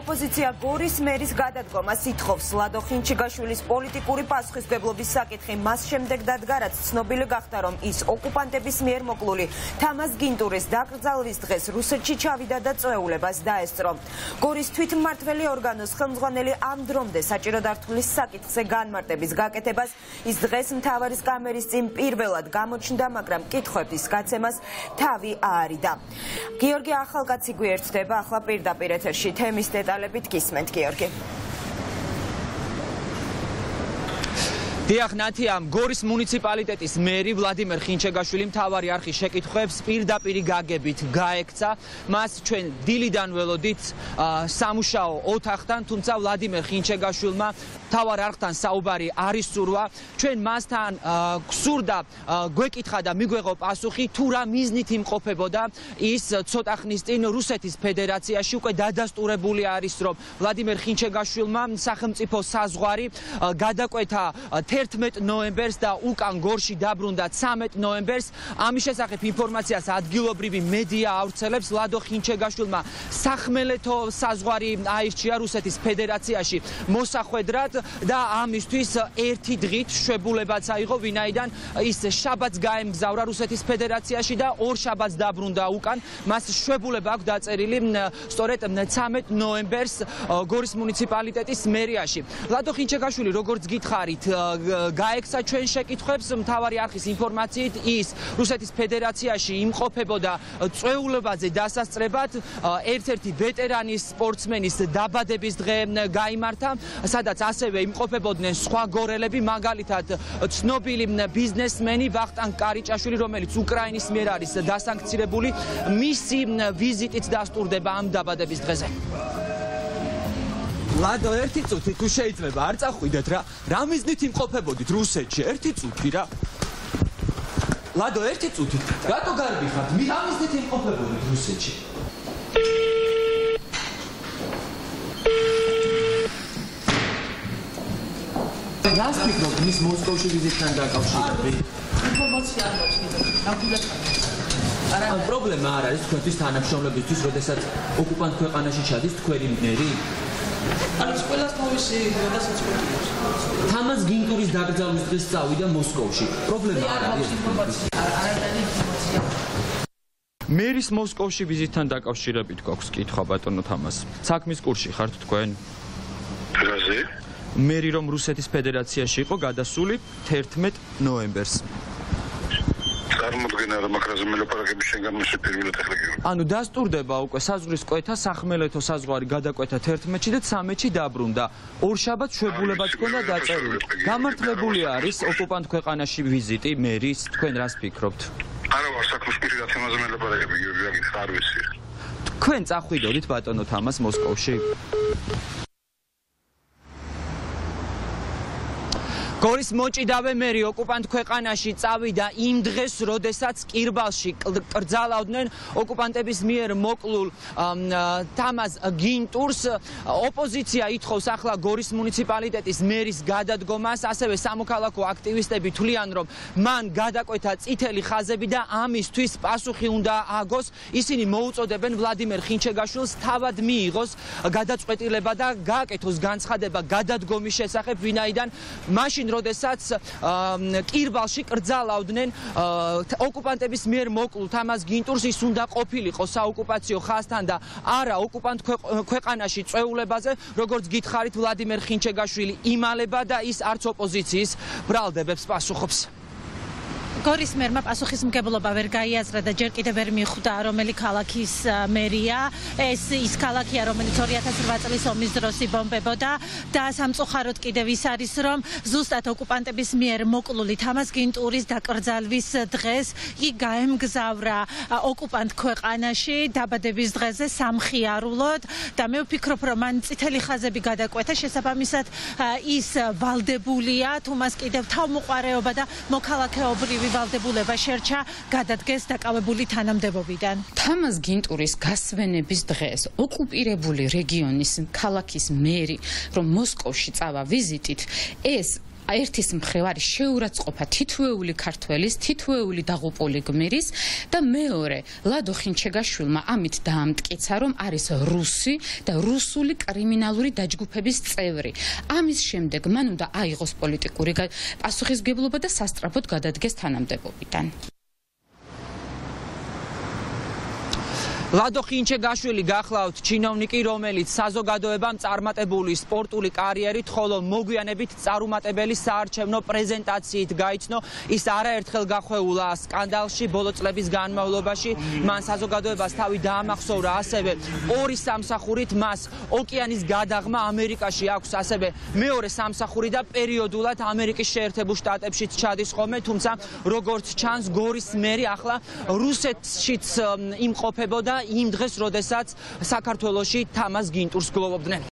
ოპოზიცია გორის მერის გადადგომას ითხოვს. ლადო ხინჩიგაშვილის პოლიტიკური პასუხისმგებლობის საკითხი მას შემდეგ დადგა, რაც ცნობილი გახდა, რომ ის ოკუპანტების მიერ მოკლული თამაზ გინტურის დაკრძალვის დღეს რუსეთში ჩავიდა და წვეულებას დაესწრო. გორის თვითმმართველი ორგანოს ხელმძღვანელი ამ დრომდე საჭირო დართულის საკითხზე განმარტების გაკეთებას ის დღეს მთავარის კამერის წინ პირველად გამოჩნდა, მაგრამ კითხვების გაცემას თავი აარიდა. გიორგი ახალკაცი გვერდდება ახლა პირდაპირ ეთერში თემის დეტალებით გისმენთ გიორგი. დიახ ნათიამ, გორის მუნიციპალიტეტის მერი ვლადიმერ ხინჩეგაშვილი მთავარი არხის შეკითხვებს პირდაპირ გაგებით გაექცა. მას ჩვენ დილიდან ველოდით სამუშაო ოთახთან, თუმცა ვლადიმერ ხინჩეგაშვილმა მთავარ არხთან საუბარი არ ისურვა. ჩვენ მასთან გსურდა გვეკითხა და მიგვეღო პასუხი, თუ რა მიზნით იმყოფებოდა ის ცოტა ხნის წინ რუსეთის ფედერაციაში. უკვე დადასტურებული არის, რომ ვლადიმერ ხინჩეგაშვილმა სახელმწიფო საზღვარი გადაკვეთა 11 ნოემბერს და უკან გორში დაბრუნდა 13 ნოემბერს. ამის შესახებ ინფორმაციას ადგილობრივი მედია ავრცელებს. ლადო ხინჩეგაშვილმა სახმელეთო საზღვარი აირჩია რუსეთის ფედერაციაში მოსახვედრად და ამისთვის ერთი დღით შვებულებაც აიღო, ვინაიდან ის შაბათს გაემგზავრა რუსეთის ფედერაციაში და ორ შაბათს დაბრუნდა უკან. მას შვებულება აქვს დაწერილი სწორედ 13 ნოემბერს გორის მუნიციპალიტეტის მერიაში. ლადო ხინჩეგაშვილი, როგორც გითხარით, გაექცა ჩვენ შეკითხვებს. მთავარი არხის ინფორმაციით ის რუსეთის ფედერაციაში იმყოფებოდა წვეულებაზე დასასწრებად. ერთ-ერთი ვეტერანის სპორტსმენის დაბადების დღე გაიმართა, სადაც ასევე იმყოფებოდნენ სხვა გორელები, მაგალითად ცნობილი ბიზნესმენი ვახტანგ კარიჭაშვილი, რომელიც უკრაინის მიერ არის დასანქცირებული. მისი ვიზიტით დასტურდება ამ დაბადების დღეზე. ლადო, ერთი წუთი თუ შეიძლება არ წახვიდეთ რა მიზნით იმყოფებოდით რუსეთში? ერთი წუთი რა. ლადო, ერთი წუთი. რატო გარბიხართ? რა მიზნით იმყოფებოდით რუსეთში? რას ფიქრობთ მის მოსკოვში ვიზიტთან დაკავშირებით? ინფორმაცია არ მაქვს კიდევ. ნამდვილად არა, პრობლემა არ არის თქვენთვის თანამშრომლებისთვის, როდესაც ოკუპანტ ქვეყანაში ჩადის თქვენი მერი? არის ყველას თავისი გადასაწყვეტილება. თამაზ გინტურის დაკრძალვის დღეს წავიდა მოსკოვში. პრობლემა არ არის ინფორმაცია. არაერთი ინფორმაცია. მერის მოსკოვში ვიზიტთან დაკავშირებით გვაქვს კითხვა ბატონო თამაზ. საქმის კურსში ხართ თქვენ? რაზე? მერი რომ რუსეთის ფედერაციაში იყო გადასული 11 ნოემბერს. წარმოდგენა რომ აკრაზე მელაპარაკების შენ გამოსი პირველად ახლა გიორგი. ანუ დასტურდება უკვე საზღვრის კვეთა, სახმელეთო საზღვარი გადაკვეთა 11-ში და 13-ში დაბრუნდა. ორ შაბათს შვებულებაც ჰქონდა დაწერილი. გამართლებული არის ოკუპანტ ქვეყანაში ვიზიტი მერის, თქვენ რას ფიქრობთ? არა ვარ საქმის პირად თემაზე მელაპარაკები გიორგი, რაგით არ ვიცი. თქვენ წახვიდოდით ბატონო თამაზ მოსკოვში? გორის მოჭიდავე მერი ოკუპანტ ქვეყანაში წავიდა იმ დღეს, როდესაც კირბალში კრძალავდნენ ოკუპანტების მიერ მოკლულ თამაზ გინტურს. ოპოზიცია ითხოვს ახლა გორის მუნიციპალიტეტის მერის გადადგომას, ასევე სამოქალაქო აქტივისტები თვლიან, რომ მან გადაკვეთა წითელი ხაზები და ამისთვის პასუხი უნდა აგოს. ისინი მოუწოდებენ ვლადიმერ ხინჩეგაშვილს თავად მიიღოს გადაწყვეტილება და გააკეთოს განცხადება გადადგომის შესახებ, ვინაიდან მაშინ როდესაც კირბალში კრძალავდნენ ოკუპანტების მიერ მოკლულ თამაზ გინტურს, ის უნდა ყოფილიყო საოკუპაციო ხაზთან და არა ოკუპანტ ქვეყანაში წვეულებაზე, როგორც გითხარით ვლადიმერ ხინჩეგაშვილი იმალება და ის არც ოპოზიციის ბრალდებებს პასუხობს. გორის მერმა პასუხისმგებლობა ვერ გაიაზრა და ჯერ კიდევ ვერ მიხვდა რომელი ქალაქის მერია. ეს ის ქალაქია, რომელიც 2008 წლის ომის დროს იბომბებოდა და სამწუხაროდ კიდევ ის არის, რომ ზუსტად ოკუპანტების მიერ მოკლული თამაზ გინტურის დაკრძალვის დღეს იგი გაემგზავრა ოკუპანტ ქვეყანაში დაბადების დღეზე სამხიარულოდ და მე ვფიქრობ, რომ მან წითელი ხაზები გადაკვეთა, შესაბამისად ის ვალდებულია, თუ მას კიდევ თავმოყარეობა და მოქალაქეობრივი ვალდებულება შერჩა გადადგეს დაკავებული თანამდებობიდან. თამაზ გინტურის გასვენების დღეს ოკუპირებული რეგიონის ქალაქის მერი, რომ მოსკოვში წავა ვიზიტით, ეს ერთის მხრივ არის შეურაცხყოფა თითოეული ქართველის, თითოეული დაღუპული გმირის და მეორე ლადო ხინჩეგაშვილმა ამით დაამტკიცა, რომ არის რუსი და რუსული კრიმინალური დაჯგუფების წევრი. ამის შემდეგ მან უნდა აიღოს პოლიტიკური პასუხისმგებლობა და სასწრაფოდ გადადგეს თანამდებობიდან. ლადო ხინჩეგაშვილი გახლავთ ჩინოვნიკი, რომელიც საზოგადოებამ წარმატებული სპორტული კარიერით, ხოლო მოგვიანებით წარუმატებელი საარჩევნო პრეზენტაციით გაიცნო. ის არაერთხელ გახვეულა სკანდალში ბოლო წლების განმავლობაში. მან საზოგადოებას თავი დაამახსოვრა ასევე ორი სამსახურით, მას ოკეანის გადაღმა ამერიკაში აქვს ასევე მეორე სამსახური და პერიოდულად ამერიკის შეერთებულ შტატებშიც ჩადის ხოლმე, თუმცა როგორც ჩანს, გორის მერი ახლა რუსეთშიც იმყოფებოდა იმ დღეს, როდესაც საქართველოში თამაზ გინტურს გლოვობდნენ.